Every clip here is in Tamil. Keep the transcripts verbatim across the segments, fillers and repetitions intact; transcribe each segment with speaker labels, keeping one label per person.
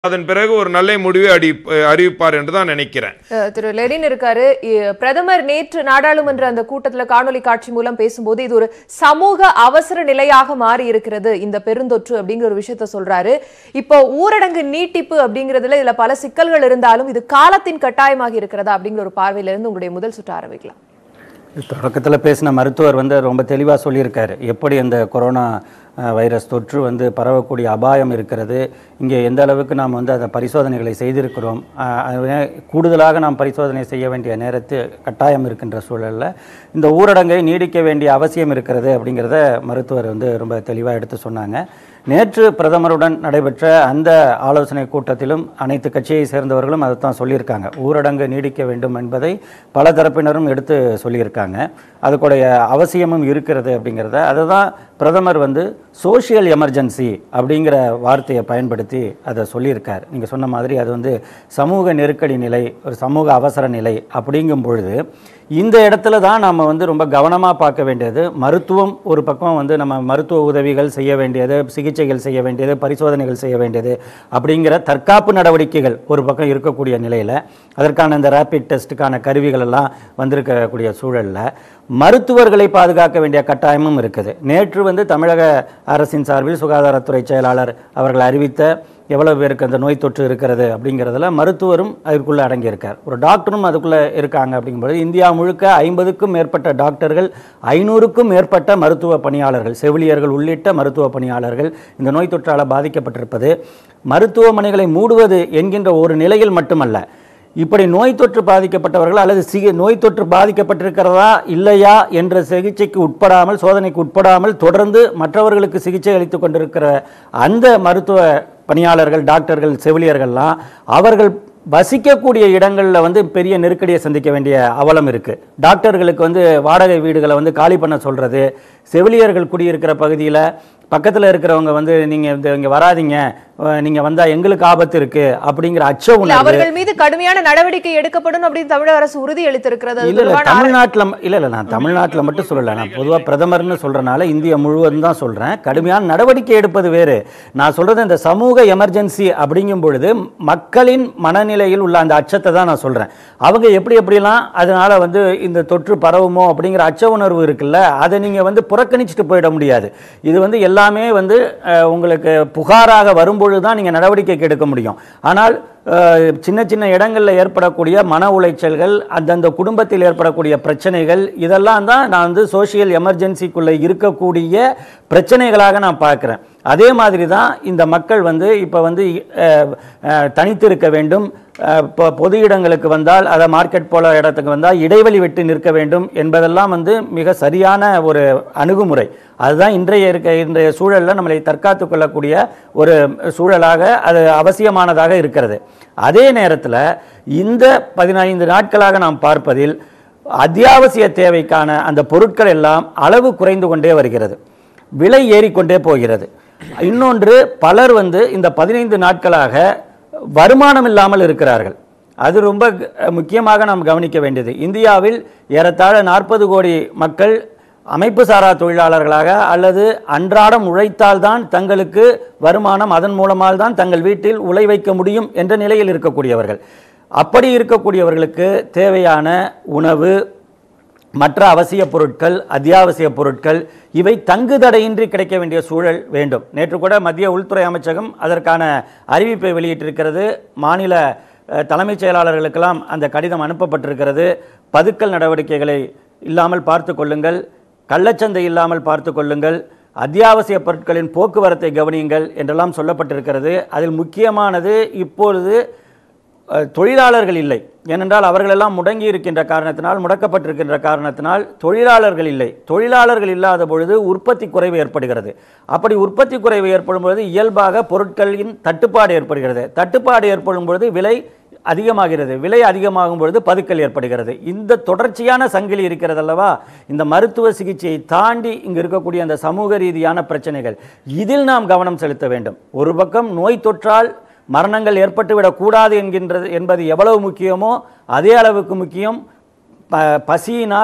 Speaker 1: அதன் பிறகு ஒரு நல்ல முடிவை அடி அறிவிப்பார் என்று தான் நினைக்கிறேன்.
Speaker 2: திரு லெனின் இருக்காரு. பிரதமர் நேற்று நாடாளுமன்ற அந்த கூட்டத்தில் காணொலி காட்சி மூலம் பேசும்போது இது ஒரு சமூக அவசர நிலையாக மாறி இருக்கிறது இந்த பெருந்தொற்று அப்படிங்கிற ஒரு விஷயத்த சொல்றாரு. இப்போ ஊரடங்கு நீட்டிப்பு அப்படிங்கிறதுல இதுல பல சிக்கல்கள் இருந்தாலும் இது காலத்தின் கட்டாயமாக இருக்கிறதா அப்படிங்கிற ஒரு பார்வையில இருந்து உங்களுடைய முதல் சுற்று ஆரம்பிக்கலாம்.
Speaker 3: தொடக்கத்தில் பேசின மருத்துவர் வந்து ரொம்ப தெளிவாக சொல்லியிருக்காரு எப்படி அந்த கொரோனா வைரஸ் தொற்று வந்து பரவக்கூடிய அபாயம் இருக்கிறது, இங்கே எந்த அளவுக்கு நாம் வந்து அந்த பரிசோதனைகளை செய்திருக்கிறோம், கூடுதலாக நாம் பரிசோதனை செய்ய வேண்டிய நேரத்து கட்டாயம் இருக்கின்ற சூழலில் இந்த ஊரடங்கை நீடிக்க வேண்டிய அவசியம் இருக்கிறது அப்படிங்கிறத மருத்துவர் வந்து ரொம்ப தெளிவாக எடுத்து சொன்னாங்க. நேற்று பிரதமருடன் நடைபெற்ற அந்த ஆலோசனை கூட்டத்திலும் அனைத்து கட்சியை சேர்ந்தவர்களும் அதைத்தான் சொல்லியிருக்காங்க. ஊரடங்கு நீடிக்க வேண்டும் என்பதை பல தரப்பினரும் எடுத்து சொல்லியிருக்காங்க. அதுக்குடைய அவசியமும் இருக்கிறது அப்படிங்கிறத அதை தான் பிரதமர் வந்து சோஷியல் எமர்ஜென்சி அப்படிங்கிற வார்த்தையை பயன்படுத்தி அதை சொல்லியிருக்கார். நீங்கள் சொன்ன மாதிரி அது வந்து சமூக நெருக்கடி நிலை, ஒரு சமூக அவசர நிலை அப்படிங்கும் பொழுது இந்த இடத்துல தான் நம்ம வந்து ரொம்ப கவனமாக பார்க்க வேண்டியது. மருத்துவம் ஒரு பக்கம் வந்து நம்ம மருத்துவ உதவிகள் செய்ய வேண்டியது, சிகிச்சைகள் செய்ய வேண்டியது, பரிசோதனைகள் செய்ய வேண்டியது அப்படிங்கிற தற்காப்பு நடவடிக்கைகள் ஒரு பக்கம் இருக்கக்கூடிய நிலையில் அதற்கான இந்த ரேபிட் டெஸ்ட்டுக்கான கருவிகள் எல்லாம் வந்திருக்கக்கூடிய சூழலில் மருத்துவர்களை பாதுகாக்க வேண்டிய கட்டாயமும் இருக்குது. நேற்று வந்து தமிழக அரசின் சார்பில் சுகாதாரத்துறை செயலாளர் அவர்கள் அறிவித்த எவ்வளவு பேருக்கு அந்த நோய் தொற்று இருக்கிறது அப்படிங்கிறதுல மருத்துவரும் அதுக்குள்ளே அடங்கியிருக்கார். ஒரு டாக்டரும் அதுக்குள்ளே இருக்காங்க அப்படிங்கும்போது இந்தியா முழுக்க ஐம்பதுக்கும் மேற்பட்ட டாக்டர்கள், ஐநூறுக்கும் மேற்பட்ட மருத்துவ பணியாளர்கள், செவிலியர்கள் உள்ளிட்ட மருத்துவ பணியாளர்கள் இந்த நோய் தொற்றால் பாதிக்கப்பட்டிருப்பது மருத்துவமனைகளை மூடுவது என்கின்ற ஒரு நிலையில் மட்டுமல்ல, இப்படி நோய் தொற்று பாதிக்கப்பட்டவர்கள் அல்லது சிகி நோய் தொற்று பாதிக்கப்பட்டிருக்கிறதா இல்லையா என்ற சிகிச்சைக்கு உட்படாமல், சோதனைக்கு உட்படாமல் தொடர்ந்து மற்றவர்களுக்கு சிகிச்சை அளித்து கொண்டிருக்கிற அந்த மருத்துவ பணியாளர்கள், டாக்டர்கள், செவிலியர்கள்லாம் அவர்கள் வசிக்கக்கூடிய இடங்களில் வந்து பெரிய நெருக்கடியை சந்திக்க வேண்டிய அவலம் இருக்குது. டாக்டர்களுக்கு வந்து வாடகை வீடுகளை வந்து காலி பண்ண சொல்கிறது, செவிலியர்கள் குடியிருக்கிற பகுதியில் பக்கத்தில் இருக்கிறவங்க வந்து நீங்கள் இந்த இங்கே வராதிங்க, நீங்கள் வந்தால் எங்களுக்கு ஆபத்து இருக்குது அப்படிங்கிற அச்ச உணர்வு,
Speaker 2: அவர்கள் மீது கடுமையான நடவடிக்கை எடுக்கப்படும் அப்படின்னு தமிழக அரசு உறுதி அளித்திருக்கிறது.
Speaker 3: இல்லை இல்லை தமிழ்நாட்டில் இல்லை இல்லை நான் தமிழ்நாட்டில் மட்டும் சொல்லலை, நான் பொதுவாக பிரதமர்னு சொல்கிறனால இந்தியா முழுவதும் தான் சொல்கிறேன். கடுமையான நடவடிக்கை எடுப்பது வேறு. நான் சொல்கிறது இந்த சமூக எமர்ஜென்சி அப்படிங்கும் பொழுது மக்களின் மனநிலையில் உள்ள அந்த அச்சத்தை தான் நான் சொல்கிறேன். அவங்க எப்படி எப்படிலாம் அதனால் வந்து இந்த தொற்று பரவுமோ அப்படிங்கிற அச்ச உணர்வு இருக்குல்ல, அதை நீங்கள் வந்து புறக்கணிச்சுட்டு போயிட முடியாது. இது வந்து எல்லாமே வந்து உங்களுக்கு புகாராக வரும்பொழுது தான் நீங்கள் நடவடிக்கைக்கு எடுக்க முடியும். ஆனால் சின்ன சின்ன இடங்களில் ஏற்படக்கூடிய மன உளைச்சல்கள், அந்தந்த குடும்பத்தில் ஏற்படக்கூடிய பிரச்சனைகள், இதெல்லாம் தான் நான் வந்து சோஷியல் எமர்ஜென்சிக்குள்ளே இருக்கக்கூடிய பிரச்சனைகளாக நான் பார்க்குறேன். அதே மாதிரி தான் இந்த மக்கள் வந்து இப்போ வந்து தனித்து இருக்க வேண்டும், இப்போ பொது இடங்களுக்கு வந்தால், அதை மார்க்கெட் போல இடத்துக்கு வந்தால் இடைவெளி விட்டு நிற்க வேண்டும் என்பதெல்லாம் வந்து மிக சரியான ஒரு அணுகுமுறை. அதுதான் இன்றைய இருக்க இன்றைய சூழலில் நம்மளை தற்காத்து கொள்ளக்கூடிய ஒரு சூழலாக அது அவசியமானதாக இருக்கிறது. அதே நேரத்தில் இந்த பதினைந்து நாட்களாக நாம் பார்ப்பதில் அத்தியாவசிய தேவைக்கான அந்த பொருட்கள் எல்லாம் அளவு குறைந்து கொண்டே வருகிறது, விலை ஏறிக்கொண்டே போகிறது. இன்னொன்று, பலர் வந்து இந்த பதினைந்து நாட்களாக வருமானம் இல்லாமல் இருக்கிறார்கள். அது ரொம்ப முக்கியமாக நாம் கவனிக்க வேண்டியது. இந்தியாவில் ஏறத்தாழ நாற்பது கோடி மக்கள் அமைப்பு சாரா தொழிலாளர்களாக அல்லது அன்றாடம் உழைத்தால்தான் தங்களுக்கு வருமானம், அதன் மூலமாக தான் தங்கள் வீட்டில் உழை வைக்க முடியும் என்ற நிலையில் இருக்கக்கூடியவர்கள். அப்படி இருக்கக்கூடியவர்களுக்கு தேவையான உணவு, மற்ற அவசிய பொருட்கள், அத்தியாவசிய பொருட்கள் இவை தங்குதடையின்றி கிடைக்க வேண்டிய சூழல் வேண்டும். நேற்று கூட மத்திய உள்துறை அமைச்சகம் அதற்கான அறிவிப்பை வெளியிட்டிருக்கிறது. மாநில தலைமைச் செயலாளர்களுக்கெல்லாம் அந்த கடிதம் அனுப்பப்பட்டிருக்கிறது. பதுக்கல் நடவடிக்கைகளை இல்லாமல் பார்த்து கொள்ளுங்கள், கள்ளச்சந்தை இல்லாமல் பார்த்து கொள்ளுங்கள், அத்தியாவசிய பொருட்களின் போக்குவரத்தை கவனியுங்கள் என்றெல்லாம் சொல்லப்பட்டிருக்கிறது. அதில் முக்கியமானது இப்பொழுது தொழிலாளர்கள் இல்லை. ஏனென்றால் அவர்களெல்லாம் முடங்கி இருக்கின்ற காரணத்தினால், முடக்கப்பட்டிருக்கின்ற காரணத்தினால் தொழிலாளர்கள் இல்லை. தொழிலாளர்கள் இல்லாத பொழுது உற்பத்தி குறைவு ஏற்படுகிறது. அப்படி உற்பத்தி குறைவு ஏற்படும் பொழுது இயல்பாக பொருட்களின் தட்டுப்பாடு ஏற்படுகிறது. தட்டுப்பாடு ஏற்படும் பொழுது விலை அதிகமாகிறது. விலை அதிகமாகும் பொழுது பதுக்கல் ஏற்படுகிறது. இந்த தொடர்ச்சியான சங்கிலி இருக்கிறது அல்லவா, இந்த மருத்துவ சிகிச்சையை தாண்டி இங்கு இருக்கக்கூடிய அந்த சமூக ரீதியான பிரச்சனைகள், இதில் நாம் கவனம் செலுத்த வேண்டும். ஒரு பக்கம் நோய் தொற்றால் மரணங்கள் ஏற்பட்டுவிடக்கூடாது என்கின்றது என்பது எவ்வளவு முக்கியமோ அதே அளவுக்கு முக்கியம் ப பசியினால்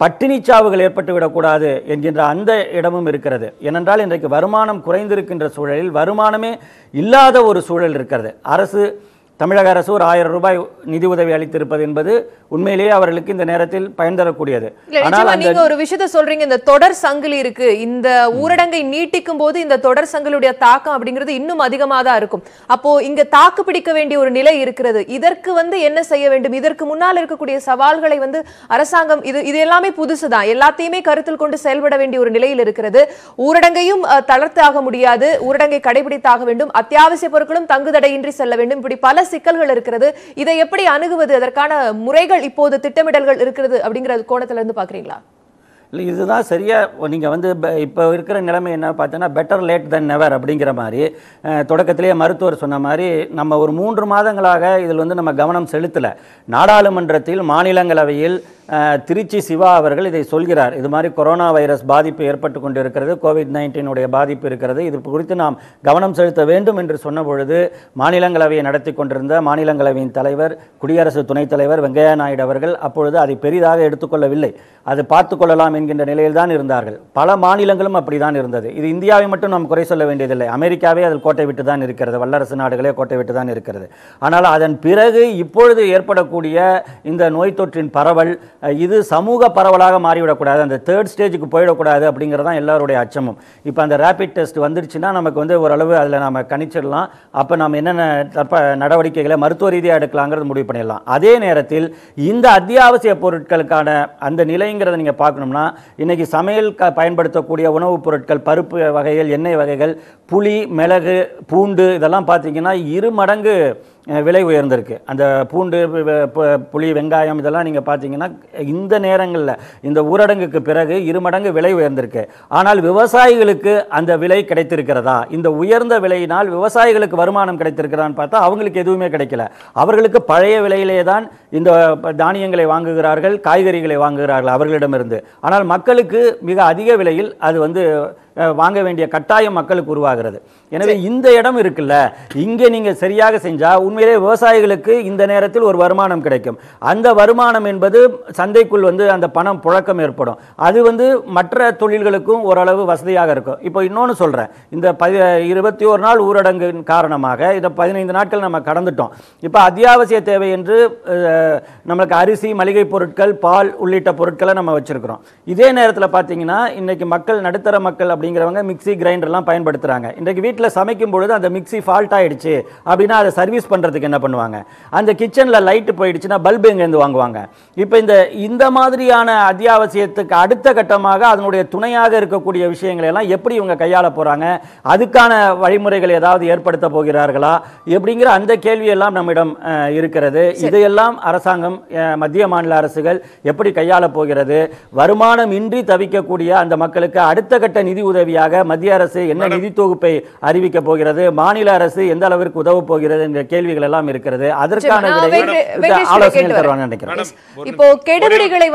Speaker 3: பட்டினி சாவுகள் ஏற்பட்டுவிடக்கூடாது என்கின்ற அந்த இடமும் இருக்கிறது. ஏனென்றால் இன்றைக்கு வருமானம் குறைந்திருக்கின்ற சூழலில் வருமானமே இல்லாத ஒரு சூழல் இருக்கிறது. அரசு தமிழக அரசு ஒரு ஆயிரம் ரூபாய் நிதி உதவி அளித்திருப்பது என்பது உண்மையிலேயே அவர்களுக்கு இந்த நேரத்தில் பயன் தரக்கூடியது.
Speaker 2: ஆனால் நீங்க ஒரு விஷயத்தை சொல்றீங்க, இந்த தொடர் சங்கிலி இருக்கு, இந்த ஊரடங்கை நீட்டிக்கும் போது இந்த தொடர் சங்கிலியுடைய தாக்கம் அப்படிங்கிறது இன்னும் அதிகமா தான் இருக்கும். அப்போ இங்க தாக்கு பிடிக்க வேண்டிய ஒரு நிலை இருக்கிறது. இதற்கு வந்து என்ன செய்ய வேண்டும்? இதற்கு முன்னால் இருக்கக்கூடிய சவால்களை வந்து அரசாங்கம் இது இது எல்லாமே புதுசுதான், எல்லாத்தையுமே கருத்தில் கொண்டு செயல்பட வேண்டிய ஒரு நிலையில் இருக்கிறது. ஊரடங்கையும் தளர்த்தாக முடியாது, ஊரடங்கை கடைபிடித்தாக வேண்டும், அத்தியாவசிய பொருட்களும் தங்குதடையின்றி செல்ல வேண்டும். இப்படி பல சிக்கல்கள் இருக்கிறது. இதை எப்படி அணுகுவது? அதற்கான முறைகள் இப்போது திட்டமிடல்கள் இருக்கிறது அப்படிங்கிற கோணத்துல இருந்து பாக்குறீங்களா?
Speaker 3: இல்லை, இதுதான் சரியா. நீங்கள் வந்து இப்போ இருக்கிற நிலைமை என்ன பார்த்தீங்கன்னா பெட்டர் லேட் தென் நெவர் அப்படிங்கிற மாதிரி தொடக்கத்திலேயே மருத்துவர் சொன்ன மாதிரி நம்ம ஒரு மூன்று மாதங்களாக இதில் வந்து நம்ம கவனம் செலுத்தலை. நாடாளுமன்றத்தில் மாநிலங்களவையில் திருச்சி சிவா அவர்கள் இதை சொல்கிறார். இது மாதிரி கொரோனா வைரஸ் பாதிப்பு ஏற்பட்டு கொண்டு இருக்கிறது, கோவிட் நைன்டீனுடைய பாதிப்பு இருக்கிறது, இது குறித்து நாம் கவனம் செலுத்த வேண்டும் என்று சொன்ன பொழுது மாநிலங்களவையை நடத்தி கொண்டிருந்த மாநிலங்களவையின் தலைவர் குடியரசு துணைத் தலைவர் வெங்கையா நாயுடு அவர்கள் அப்பொழுது அதை பெரிதாக எடுத்துக்கொள்ளவில்லை. அது பார்த்து கொள்ளலாம் என்கின்ற நிலையில் தான் இருந்தார்கள். பல மாநிலங்களும் அப்படிதான் இருந்தது. இது இந்தியாவை மட்டும் நாம் குறை சொல்ல வேண்டியதில்லை, அமெரிக்காவே அதில் கோட்டை விட்டு தான் இருக்கிறது, வல்லரசு நாடுகளே கோட்டை விட்டு தான் இருக்கிறது. ஆனால் அதன் பிறகு இப்பொழுது ஏற்படக்கூடிய இந்த நோய் தொற்றின் பரவல் இது சமூக பரவலாக மாறிவிடக்கூடாது, அந்த தேர்ட் ஸ்டேஜுக்கு போயிடக்கூடாது அப்படிங்கிறது தான் எல்லாருடைய அச்சமும். இப்போ அந்த ரேபிட் டெஸ்ட் வந்துடுச்சுன்னா நமக்கு வந்து ஓரளவு அதில் நம்ம கணிச்சிடலாம், அப்போ நம்ம என்னென்ன தற்ப நடவடிக்கைகளை மருத்துவ ரீதியாக எடுக்கலாங்கிறது முடிவு பண்ணிடலாம். அதே நேரத்தில் இந்த அத்தியாவசிய பொருட்களுக்கான அந்த நிலைங்கிறத நீங்கள் பார்க்கணும்னா இன்னைக்கு சமையல் பயன்படுத்தக்கூடிய உணவுப் பொருட்கள், பருப்பு வகைகள், எண்ணெய் வகைகள், புளி, மிளகு, பூண்டு இதெல்லாம் பார்த்தீங்கன்னா இரு மடங்கு விலை உயர்ந்திருக்கு. அந்த பூண்டு, புளி, வெங்காயம் இதெல்லாம் நீங்கள் பார்த்தீங்கன்னா இந்த நேரங்களில் இந்த ஊரடங்குக்கு பிறகு இரு மடங்கு விலை உயர்ந்திருக்கு. ஆனால் விவசாயிகளுக்கு அந்த விலை கிடைத்திருக்கிறதா? இந்த உயர்ந்த விலையினால் விவசாயிகளுக்கு வருமானம் கிடைத்திருக்கிறதான்னு பார்த்தா அவங்களுக்கு எதுவுமே கிடைக்கல. அவர்களுக்கு பழைய விலையிலே தான் இந்த தானியங்களை வாங்குகிறார்கள், காய்கறிகளை வாங்குகிறார்கள் அவர்களிடமிருந்து. ஆனால் மக்களுக்கு மிக அதிக விலையில் அது வந்து வாங்க வேண்டிய கட்டாயம் மக்களுக்கு உருவாகிறது. எனவே இந்த இடம் இருக்குல்ல, இங்கே நீங்கள் சரியாக செஞ்சால் உண்மையிலே விவசாயிகளுக்கு இந்த நேரத்தில் ஒரு வருமானம் கிடைக்கும். அந்த வருமானம் என்பது சந்தைக்குள் வந்து அந்த பணம் புழக்கம் ஏற்படும். அது வந்து மற்ற தொழில்களுக்கும் ஓரளவு வசதியாக இருக்கும். இப்போ இன்னொன்று சொல்கிறேன், இந்த பதி இருபத்தி ஒரு நாள் ஊரடங்கு காரணமாக இந்த பதினைந்து நாட்கள் நம்ம கடந்துட்டோம். இப்போ அத்தியாவசிய தேவை என்று நம்மளுக்கு அரிசி, மளிகை பொருட்கள், பால் உள்ளிட்ட பொருட்களை நம்ம வச்சிருக்கிறோம். இதே நேரத்தில் பார்த்தீங்கன்னா இன்னைக்கு மக்கள், நடுத்தர மக்கள் அப்படிங்கிறவங்க மிக்சி, கிரைண்டர்லாம் பயன்படுத்துகிறாங்க. இன்றைக்கு வீட்டில் சமைக்கும் பொழுது அந்த மிக்சி ஃபால்ட் ஆகிடுச்சு அப்படின்னா அதை சர்வீஸ் பண்ணுறதுக்கு என்ன பண்ணுவாங்க? அந்த கிச்சனில் லைட்டு போயிடுச்சுன்னா பல்பு எங்கேருந்து வாங்குவாங்க? இப்போ இந்த இந்த மாதிரியான அத்தியாவசியத்துக்கு அடுத்த கட்டமாக அதனுடைய துணையாக இருக்கக்கூடிய விஷயங்களை எல்லாம் எப்படி இவங்க கையாள போகிறாங்க? அதுக்கான வழிமுறைகள் ஏதாவது ஏற்படுத்த போகிறார்களா? எப்படிங்கிற அந்த கேள்வியெல்லாம் நம்மிடம் இருக்கிறது. இதையெல்லாம் அரசாங்கம், மத்திய மாநில அரசுகள் எப்படி கையாள போகிறது? வருமானம் இன்றி தவிக்கக்கூடிய அந்த மக்களுக்கு அடுத்த கட்ட நிதி உதவியாக மத்திய அரசு என்ன நிதி தொகுப்பை அறிவிக்க போகிறது? மாநில அரசு எந்த அளவிற்கு உதவ போகிறது என்ற கேள்விகள் எல்லாம் இருக்கிறது. அதற்கான ஆலோசனை தருவாங்க நினைக்கிறேன்.
Speaker 2: இப்போ கெடுபிடிகளை